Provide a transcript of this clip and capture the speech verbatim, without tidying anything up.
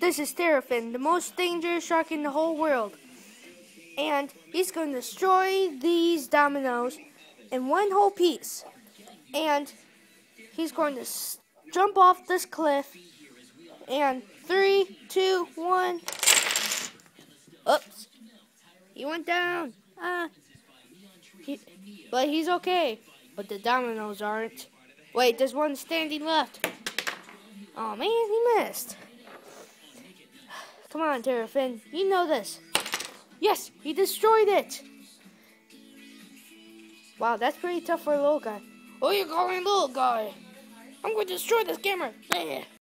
This is Terrafin, the most dangerous shark in the whole world. And he's going to destroy these dominoes in one whole piece. And he's going to s jump off this cliff. And three, two, one. Oops. He went down. Ah. He, but he's okay. But the dominoes aren't. Wait, there's one standing left. Oh man, he missed. Come on, Terrafin. You know this. Yes, he destroyed it. Wow, that's pretty tough for a little guy. Oh, you're calling little guy. I'm going to destroy this camera.